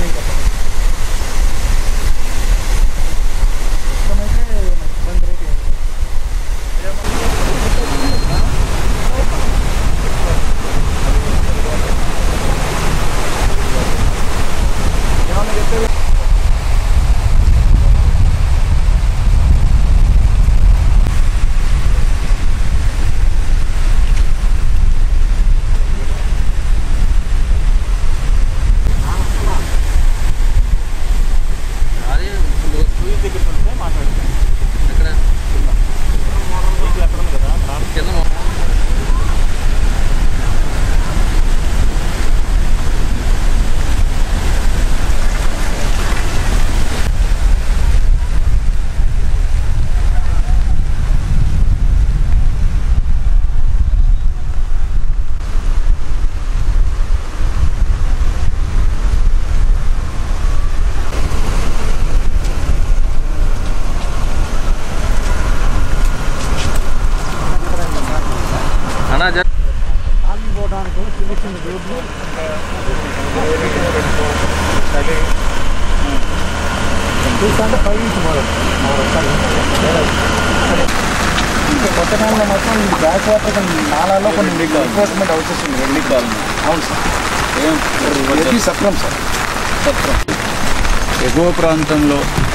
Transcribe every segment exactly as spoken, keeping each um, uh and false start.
కొత్త కాలంలో మొత్తం బ్యాక్ వాటర్ నాలాలో కొన్ని ఎన్ఫోర్స్మెంట్ హౌసెస్ ఉంది రెడ్డి కాలనీ. అవును సార్, ఏం సత్రం సార్, సత్రం ఎగువ ప్రాంతంలో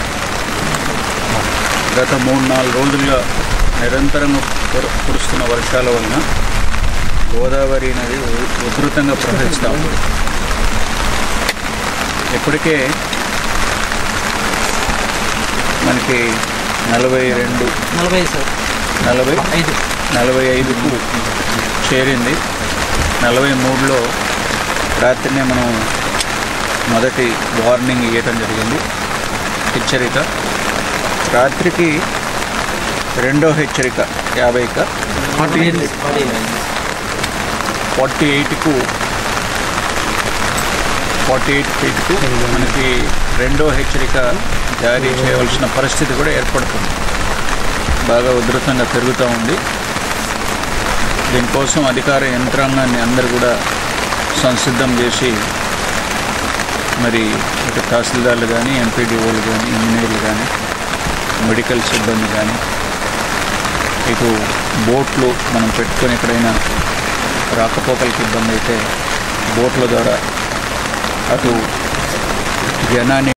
గత మూడు నాలుగు రోజులుగా నిరంతరం కురుస్తున్న వర్షాల వలన గోదావరి నది ఉధృతంగా ప్రవహిస్తూ ఉంది. ఇప్పటికే మనకి నలభై రెండు నలభై సార్ నలభై ఐదు నలభై ఐదుకు చేరింది. నలభై మూడులో రాత్రినే మనం మొదటి వార్నింగ్ ఇవ్వటం జరిగింది, హెచ్చరిక. రాత్రికి రెండో హెచ్చరిక యాభైక ఫార్టీ ఫార్టీ ఎయిట్కు ఫార్టీ ఎయిట్ ఫీట్కు మనకి రెండో హెచ్చరిక జారీ చేయవలసిన పరిస్థితి కూడా ఏర్పడుతుంది. బాగా ఉధృతంగా పెరుగుతూ ఉంది. దీనికోసం అధికార యంత్రాంగాన్ని అందరూ కూడా సంసిద్ధం చేసి మరి ఇటు తహసీల్దార్లు కానీ, ఎంపీడీఓలు కానీ, ఇంజనీర్లు కానీ, మెడికల్ సిబ్బంది కానీ, ఇటు బోట్లు మనం పెట్టుకొని ఎక్కడైనా రాకపోకలకి ఇబ్బంది అయితే బోట్ల ద్వారా అటు జనాన్ని